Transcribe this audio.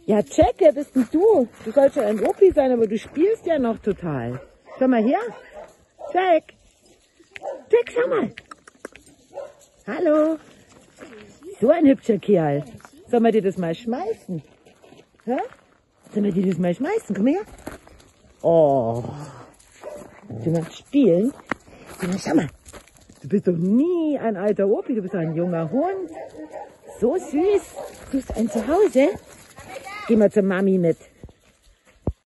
Ja, Jack, wer bist denn du? Du sollst schon ein Opi sein, aber du spielst ja noch total. Schau mal her. Jack. Jack, schau mal. Hallo. So ein hübscher Kerl. Sollen wir dir das mal schmeißen? Hä? Sollen wir dir das mal schmeißen? Komm her. Oh. Du magst spielen? Schau mal. Du bist doch nie ein alter Opi, du bist ein junger Hund. So süß. Du bist ein Zuhause. Geh mal zur Mami mit.